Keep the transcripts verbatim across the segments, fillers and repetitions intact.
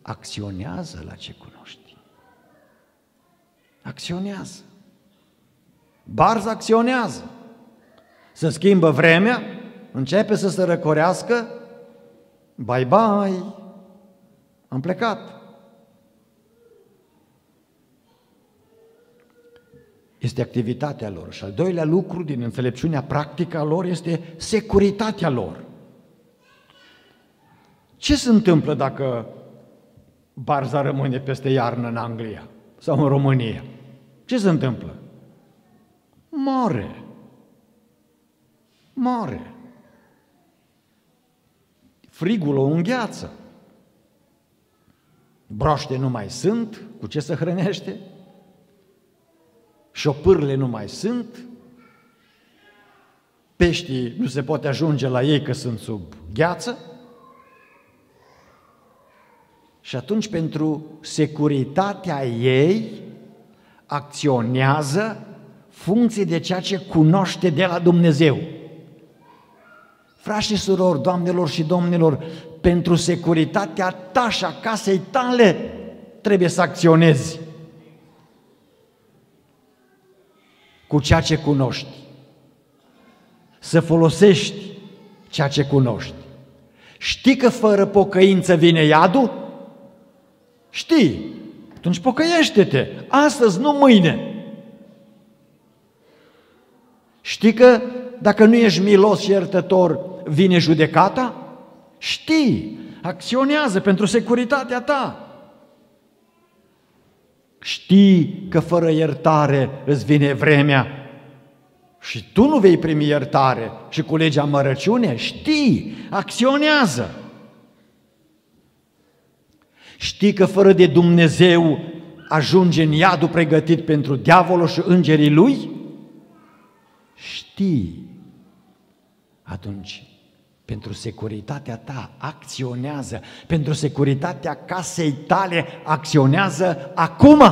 acționează la ce cunoști. Acționează. Barza acționează. Se schimbă vremea, începe să se răcorească, bye-bye, am plecat. Este activitatea lor. Și al doilea lucru din înțelepciunea practică a lor este securitatea lor. Ce se întâmplă dacă barza rămâne peste iarnă în Anglia sau în România? Ce se întâmplă? Moare. Moare. Frigul o îngheață. Broaște nu mai sunt, cu ce se hrănește? Șopârle nu mai sunt, peștii nu se poate ajunge la ei că sunt sub gheață. Și atunci, pentru securitatea ei, acționează funcție de ceea ce cunoaște de la Dumnezeu. Frați și surori, doamnelor și domnilor, pentru securitatea ta și a casei tale trebuie să acționezi cu ceea ce cunoști, să folosești ceea ce cunoști. Știi că fără pocăință vine iadul? Știi, atunci pocăiește-te, astăzi, nu mâine. Știi că dacă nu ești milos și iertător, vine judecata? Știi, acționează pentru securitatea ta. Știi că fără iertare îți vine vremea și tu nu vei primi iertare și culegi amărăciune? Știi, acționează. Știi că fără de Dumnezeu ajunge în iadul pregătit pentru diavolul și îngerii lui? Știi. Atunci, pentru securitatea ta, acționează. Pentru securitatea casei tale, acționează acum.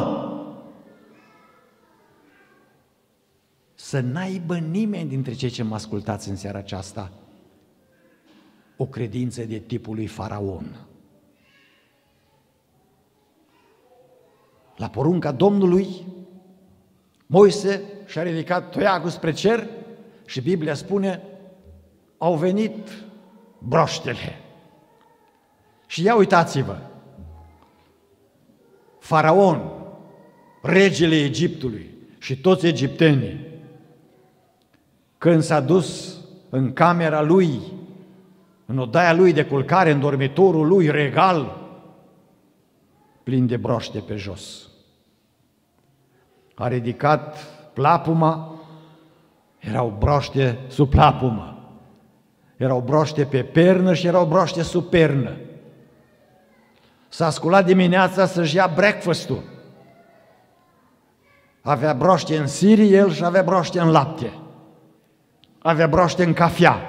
Să n-aibă nimeni dintre cei ce mă ascultați în seara aceasta o credință de tipul lui Faraon. La porunca Domnului, Moise și-a ridicat toiagul spre cer și Biblia spune, au venit broștele. Și ia uitați-vă, Faraon, regele Egiptului și toți egiptenii, când s-a dus în camera lui, în odaia lui de culcare, în dormitorul lui regal, plin de broște pe jos. A ridicat plapuma, erau broște sub plapumă. Erau broște pe pernă și erau broște sub pernă. S-a sculat dimineața să-și ia breakfast-ul. Avea broște în siriel și avea broște în lapte. Avea broște în cafea.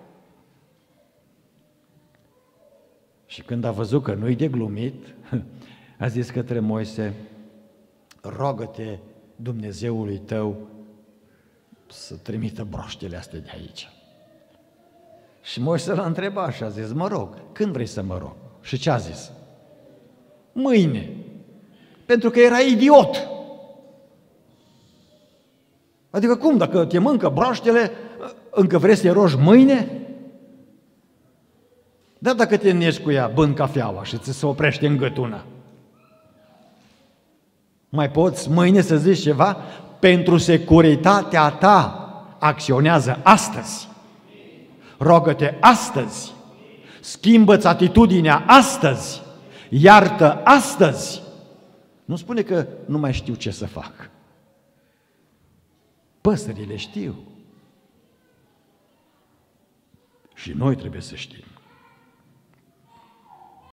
Și când a văzut că nu-i de glumit, a zis către Moise, rogă-te Dumnezeului tău să trimită broștele astea de aici. Și Moise l-a întrebat și a zis, mă rog, când vrei să mă rog? Și ce a zis? Mâine. Pentru că era idiot. Adică cum, dacă te mâncă broaștele, încă vrei să-i rogi mâine? Dar dacă te nești cu ea, bând cafeaua și ți se oprește în gât una, mai poți mâine să zici ceva? Pentru securitatea ta acționează astăzi. Rogă-te astăzi. Schimbă-ți atitudinea astăzi. Iartă astăzi. Nu spune că nu mai știu ce să fac. Păsările știu. Și noi trebuie să știm.